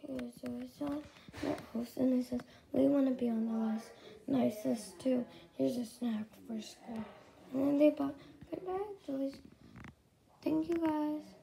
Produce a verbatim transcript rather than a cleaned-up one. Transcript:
Here's Joyce, that host, and it says, we want to be on the list. Nicest too. Here's a snack for school. And then they bought, good night, Joyce. Thank you guys.